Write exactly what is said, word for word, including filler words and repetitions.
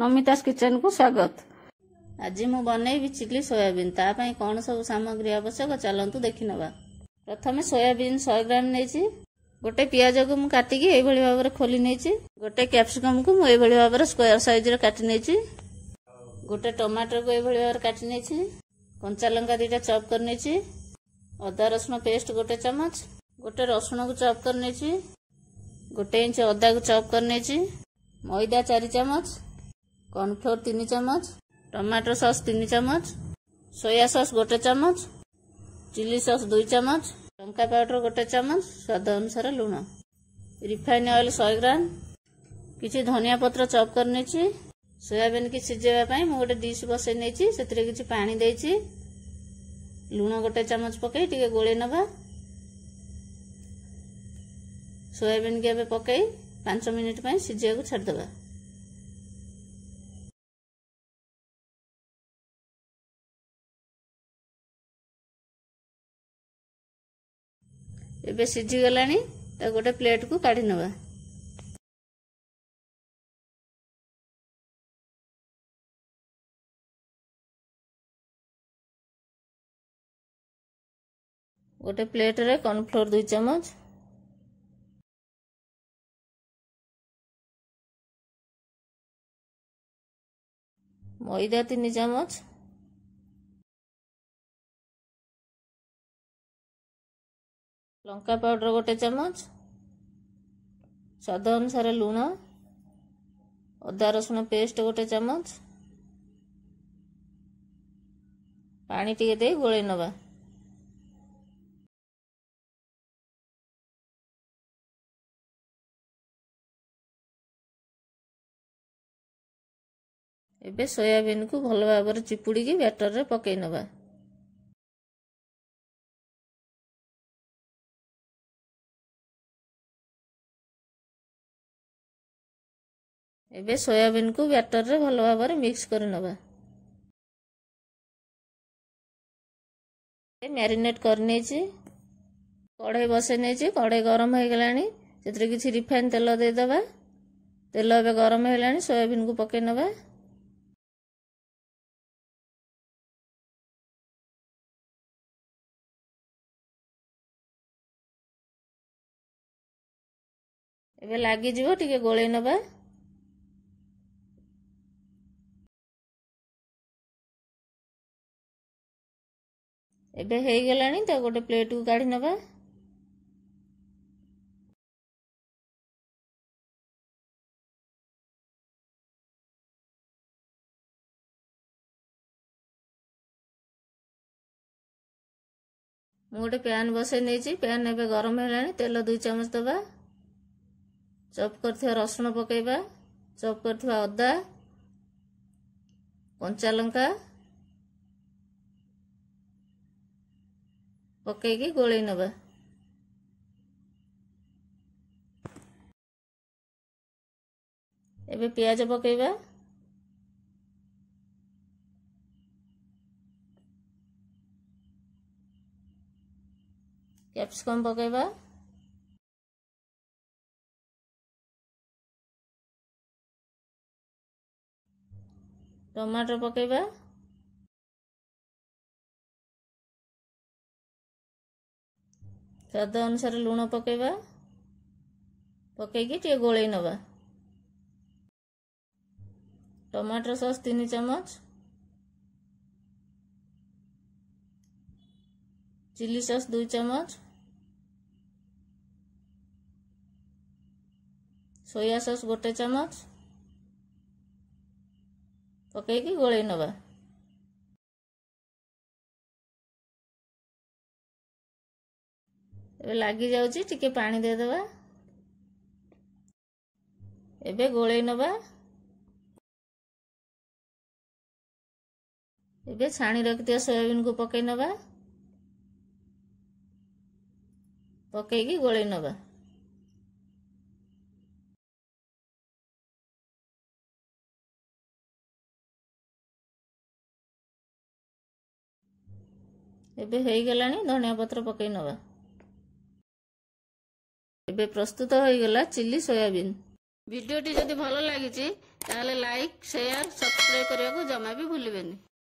नमितास kitchen को स्वागत। आज मु बनैबी चिली सोयाबीन। तापाई कौन सब सामग्री आवश्यक चलतु देखि नबा। प्रथमे सोयाबीन सौ ग्राम नेछि। गोटे पियाज को मु काटिकी एई भली भाबरे खोली नेछि। गोटे कैप्सिकम को मु एई भली भाबरे स्क्वायर साइज रे काटि नेछि। गोटे टमाटर को एई भली भाबरे काटि नेछि। कंचा लंका दुटा चॉप कर नेछि। अदा रसुण पेस्ट गोटे चम्मच। गोटे रसुण को चॉप कर नेछि। गोटे इंच अदा को चॉप कर नेछि। मैदा चार चम्मच। कॉर्नफ्लोर तीन चम्मच। टमाटो सॉस तीन चम्मच। सोया सॉस गोटे चम्मच। चिली सॉस दुई चम्मच। लंका पाउडर गोटे चम्मच। स्वाद अनुसार लुण। रिफाइन ऑयल सौ ग्राम। किछि धनिया पत्र चॉप कर नेछि। सोयाबीन की सिझेबा पई मु गोटे डिश बसै नेछि। सेतिरे किछि पानी देछि। लुण गोटे चम्मच पकई टिके गोळे नबा। सोयाबीन के एबे पकई पाँच मिनिट पई सिझिया को छाड़ दबा। एबे सिझी गलानी ता गोटे प्लेट को काढी नबा। गोटे प्लेट रे कॉर्नफ्लोर दुई चम्मच। मैदा तीन चम्मच। लंका पाउडर गोटे चम्मच। स्वाद अनुसार लुण। अदा रसुण पेस्ट गोटे चम्मच। पानी टिके दे गोळे नबा। एबे सोयाबीन को भल भाबरे चिपुड़ी की बैटर रे पकई नबा। एबे सोयाबीन को बैटर रे भल भाबरे मिक्स कर नबा। मैरिनेट कर नेछि। कढ़ाई बसे नेछि। कढ़ाई गरम हो गलानी। सेतरे किछि रिफाइन तेल दे दबा। तेल एबे गरम हो गलानी। सोयाबीन को पकई नबा। एबे लागी जिवो टिके गोळे नबा। एबे हेई गलानी ता गोटे प्लेट को काढी नबा। मु गोटे पैन बसै नेछि। पैन एबे गरम हेलानी। तेल दुई चम्मच दबा। चॉप करथिबा रसुण पकेबा। चॉप करथिबा अदा कंचा लंका पकईकी गोळई नबा। एबे प्याज पकेबा। कैप्सिकम पकेबा। टमाटर पकेबा। स्वाद अनुसार लुण पकेबा। पकईकी टिके गोळई नबा। टमाटर सॉस तीन चम्मच। चिली सॉस दुई चम्मच। सोया सॉस गोटे चम्मच पकईकी गोळई नबा। एबे लागी जाउची टिके पानी दे दबा। एबे गोळई नबा। एबे छाणी रखिया सोयाबीन को पकई नबा। पकईकी गोळई नबा। एबे हेई गलानी धनिया पत्र पकई नबा। एबे प्रस्तुत हो गला चिली सोयाबीन। भिडियोटी जदि भल लगी ताहले लाइक शेयर सब्सक्राइब करने को जमा भी भूलिबेनी।